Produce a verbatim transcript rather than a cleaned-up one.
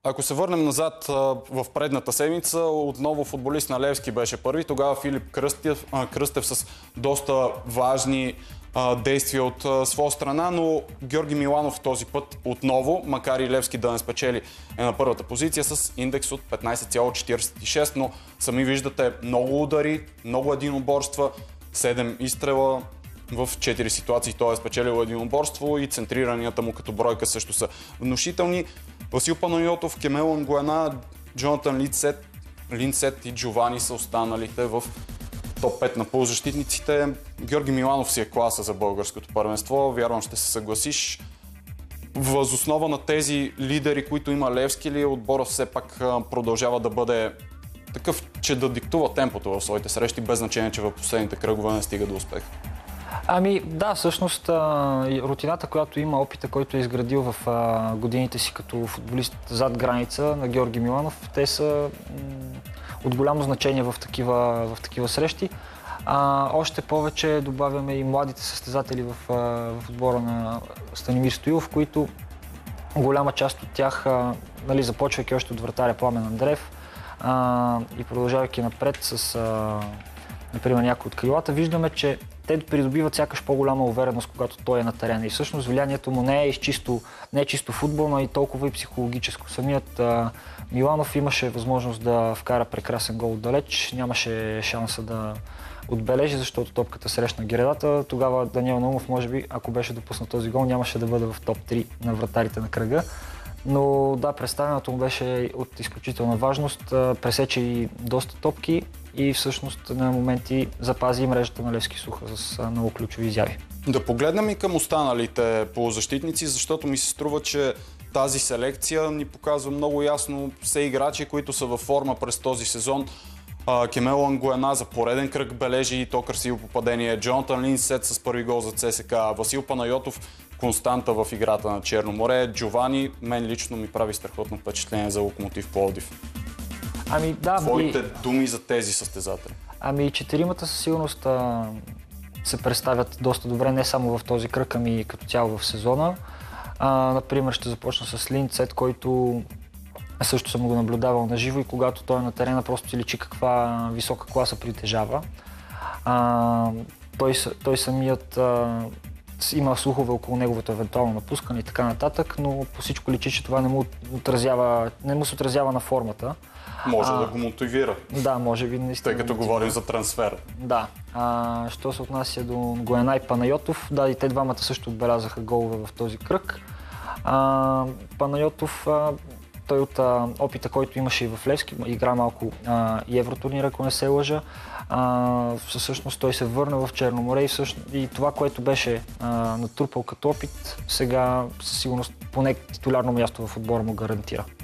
ако се върнем назад в предната седмица, отново футболист на Левски беше първи. Тогава Филип Кръстев, Кръстев с доста важни действия от своя страна, но Георги Миланов този път отново, макар и Левски да не спечели, е на първата позиция с индекс от петнайсет цяло четирийсет и шест, но сами виждате много удари, много единоборства, седем изстрела в четири ситуации. Той е спечелил единоборство и центриранията му като бройка също са внушителни. Васил Панайотов, Кемел Нгуена, Джонатан Линдсет, Линдсет и Джовани са останалите в топ пет на полузащитниците. Георги Миланов си е класа за българското първенство. Вярвам, ще се съгласиш. Въз основа на тези лидери, които има Левски, ли отбора все пак продължава да бъде такъв, че да диктува темпото в своите срещи, без значение, че в последните кръгове не стига до успех? Ами да, всъщност рутината, която има, опита, който е изградил в годините си като футболист зад граница на Георги Миланов, те са от голямо значение в такива, в такива срещи. А, още повече добавяме и младите състезатели в, в отбора на Станимир Стоилов, които голяма част от тях, а, нали, започвайки още от вратаря Пламен Андреев а, и продължавайки напред с, а, например, някои от крилата, виждаме, че те придобиват сякаш по-голяма увереност, когато той е на терена. И всъщност влиянието му не е чисто, не е чисто футболно, и толкова и психологическо. Самият а, Миланов имаше възможност да вкара прекрасен гол отдалеч, нямаше шанса да отбележи, защото топката срещна гредата. Тогава Даниел Наумов, може би, ако беше допуснат този гол, нямаше да бъде в топ три на вратарите на кръга. Но да, представянето му беше от изключителна важност. Пресече и доста топки и всъщност на моменти запази и мрежата на Левски суха с много ключови изяви. Да погледнем и към останалите полузащитници, защото ми се струва, че тази селекция ни показва много ясно все играчи, които са във форма през този сезон. Кемел Нгуена за пореден кръг бележи и то красиво попадение. Джонатан Линдсет с първи гол за ЦСКА. Васил Панайотов константа в играта на Черно море. Джовани, мен лично ми прави страхотно впечатление за Локомотив Пловдив. Ами да, Твоите ми... думи за тези състезатели? Ами четиримата със сигурност а, се представят доста добре, не само в този кръг, ами като цяло в сезона. А, например, ще започна с Линдсет, който също съм го наблюдавал на живо и когато той е на терена, просто си личи каква висока класа притежава. А, той, той самият а, има слухове около неговото евентуално напускане и така нататък, но по всичко личи, че това не му, отразява, не му се отразява на формата. Може а, да го мотивира. Да, може би наистина. Тъй като говорим за трансфер. Да. А, що се отнася до Нгуена и Панайотов, да, и те двамата също отбелязаха голове в този кръг. А, Панайотов, а, той от а, опита, който имаше и в Левски, игра малко а, и евротурнира, ако не се лъжа. А, всъщност той се върна в Черно море и, всъщност, и това, което беше а, натрупал като опит, сега със сигурност поне титулярно място в отбора му гарантира.